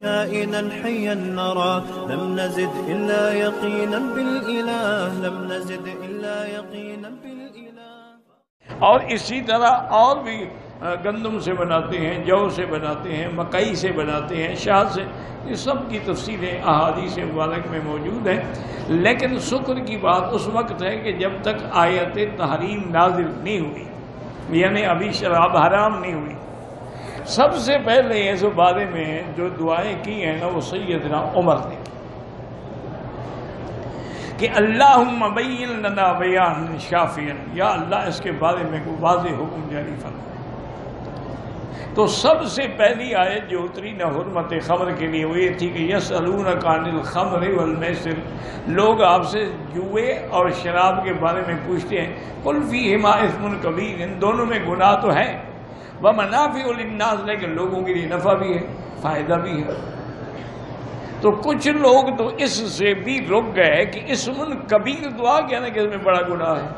كائنا حيا نرى لم نزد إلا يقينا بالإله لم نزد إلا يقينا بالإله. اور اسی طرح اور بھی گندم سے بناتے ہیں، جو سے بناتے ہیں، مکئی سے بناتے ہیں، شاہ سے، یہ سب کی تفصیلیں احادیث مبارک میں موجود ہیں. لیکن شکر کی بات اس وقت ہے کہ جب تک آیت تحریم نازل نہیں ہوئی، یعنی ابھی شراب حرام نہیں ہوئی. سب سے پہلے اس بارے میں جو دعائیں کی ہیں نا وہ سیدنا عمر نے کہ اللہم بین لنا بیان شافیا، یا اللہ اس کے بارے میں کوئی واضح حکم جاری فرما. تو سب سے پہلی آیت جو اتری نہ حرمت خمر کے لیے وہ یہ تھی کہ یسألونک عن الخمر والمیسر، لوگ آپ سے جوئے اور شراب کے بارے میں پوچھتے ہیں. قل فیہما اثم کبیر، ان دونوں میں گناہ تو ہے، ومنافع للناس، لیکن لوگوں کے لیے نفع بھی ہے، فائدہ بھی ہے. تو کچھ لوگ تو اس سے بھی رک گئے کہ اسم کبیر دعا کیا نا کہ اس میں بڑا گناہ ہے.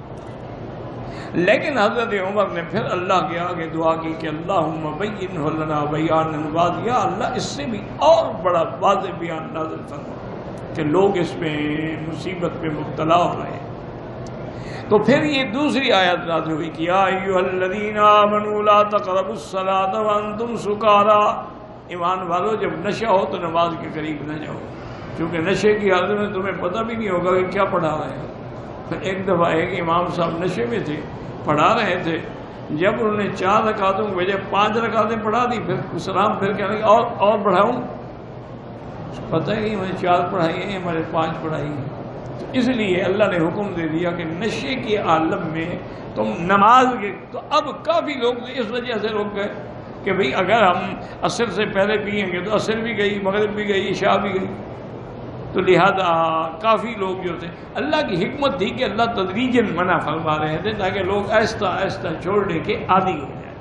لیکن حضرت عمر نے پھر اللہ کے آگے دعا کی کہ اللہم بینہ لنا بیانا واضحا، یا اللہ اس سے بھی اور بڑا واضح بیان نازل فرما کہ لوگ اس میں مصیبت پہ مبتلا ہو رہے ہیں. تو پھر یہ دوسری آیت نازل ہوئی کہ یا ایھا الذین آمنوا لا تقربوا الصلاۃ وانتم سکارا، ایمان والو جب نشہ ہو تو نماز کے قریب نہ جاؤ، کیونکہ نشے کی حالت میں تمہیں پتہ بھی نہیں ہوگا کہ کیا پڑھا رہے ہیں. پھر ایک دفعہ ایک امام صاحب نشے میں تھے، پڑھا رہے تھے، جب انہوں نے 4 رکعتوں کے بجائے 5 رکعتیں پڑھا دی، پھر سلام پھر کہنے لگے اور بڑھاؤں، پتہ ہی میں 4 پڑھائی ہیں، ہمارے 5 پڑھائی ہیں. اس لیے اللہ نے حکم دے دیا کہ نشے کے عالم میں تم نماز کے. تو اب کافی لوگ اس وجہ سے رک گئے کہ بھئی اگر ہم عصر سے پہلے پئیں گے تو عصر بھی گئی، مغرب بھی گئی، عشاء بھی گئی. تو لہذا کافی لوگ جو تھے، اللہ کی حکمت تھی کہ اللہ تدریجاً منع فرما رہے تھے تاکہ لوگ آہستہ آہستہ چھوڑنے کے عادی ہو جائیں.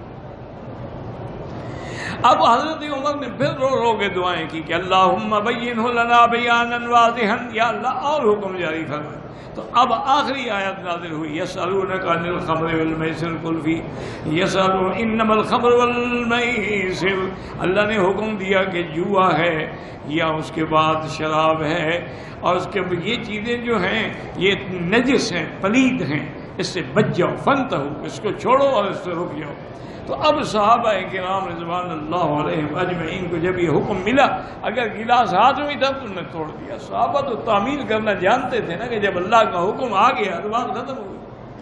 اب حضرت عمر نے پھر رو رو کے دعائیں کی کہ اللہم بینہ لنا بیانا واضحا، یا اللہ اور حکم جاری فرما. تو اب آخری آیت نازل ہوئی یسألونک عن الخمر والمیسر قل یسألون انما الخمر والمیسر، اللہ نے حکم دیا کہ جوا ہے یا اس کے بعد شراب ہے، اور اس کے یہ چیزیں جو ہیں یہ نجس ہیں، پلید ہیں، اس سے بچ جاؤ، فانتہو، اس کو چھوڑو اور اس سے رک جاؤ. تو اب صحابہ کرام رضوان اللہ علیہم اجمعین کو جب یہ حکم ملا، اگر گلاس ہاتھ میں تھا تو انہوں نے توڑ دیا. صحابہ تو تعمیل کرنا جانتے تھے نا کہ جب اللہ کا حکم آ گیا تو بات ختم ہو گئی.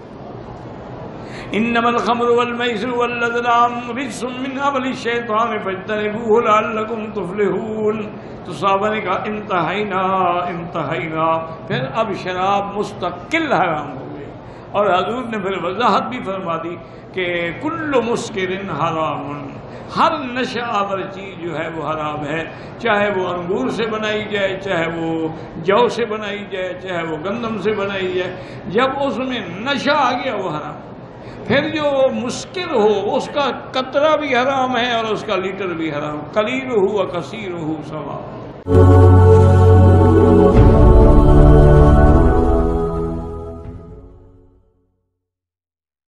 انما الخمر والمیسر والازلام رجس من عمل الشیطان فاجتنبوه لعلکم تفلحون. تو صحابہ نے کہا انتہینا، پھر اب شراب مستقل حرام ہو گئی. اور حضور نے پھر وضاحت بھی فرما دی کہ کل مسکر حرام، ہر نشہ آور چیز جو ہے وہ حرام ہے، چاہے وہ انگور سے بنائی جائے، چاہے وہ جو سے بنائی جائے، چاہے وہ گندم سے بنائی جائے. جب اس میں نشہ آ گیا وہ حرام. پھر جو مسکر ہو اس کا قطرہ بھی حرام ہے اور اس کا لیٹر بھی حرام. قلیلہ و کثیرہ سواء.